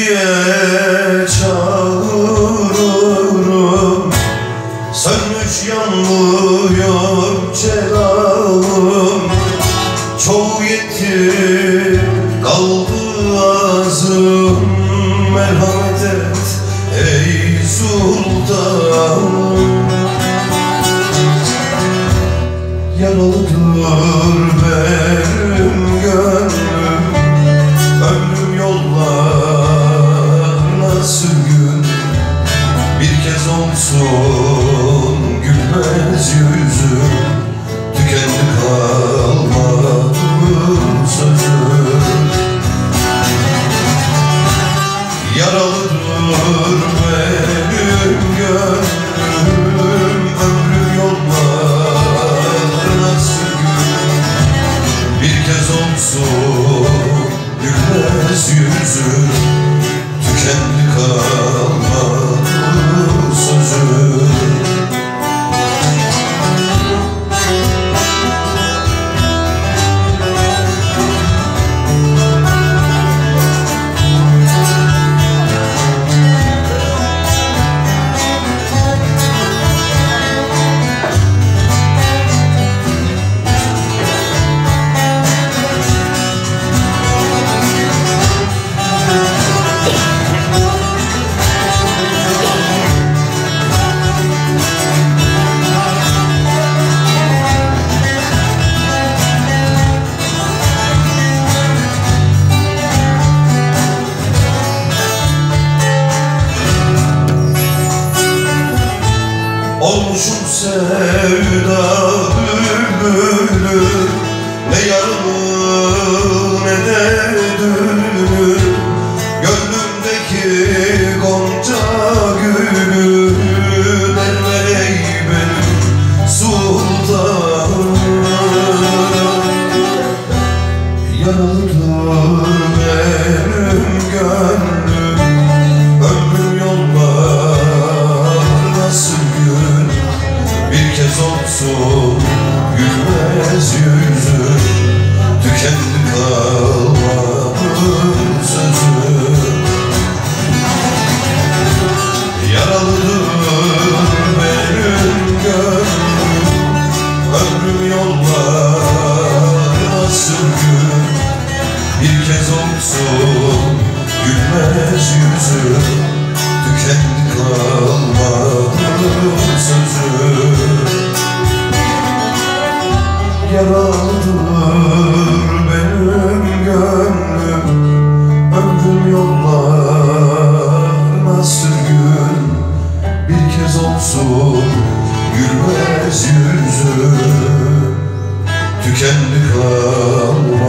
diye çağırırım, sönmüş yanmıyor celalım. Çoğu yetti kaldı ağzım, merhamet et ey sultan. Yaralıdır benim gönlüm, ömrüm yollarına sürgün. Bir kez olsun gülmez yüzüm, tükendi kalmadı sözüm. Yaralıdır benim gönlüm, ömrüm yollarına sürgün. Bir kez olsun gülmez yüzüm, tükendi kalmadı sözüm. Olmuşum sevda bülbülü, ne yarımı ne de dülü. Gönlümdeki gonca gülü, derler ey benim sultanım. Yaralıdır benim gönlüm, ömrüm yollarına sürgün. Bir kez olsun gülmez yüzüm, tükendi kalmadı sözüm. Yaralıdır benim gönlüm, ömrüm yollarına sürgün. Bir kez olsun gülmez yüzüm, tükendi kalmadı sözüm. Yaralıdır benim gönlüm, ömrüm yollarına sürgün. Bir kez olsun gülmez yüzüm, tükendi kalmadı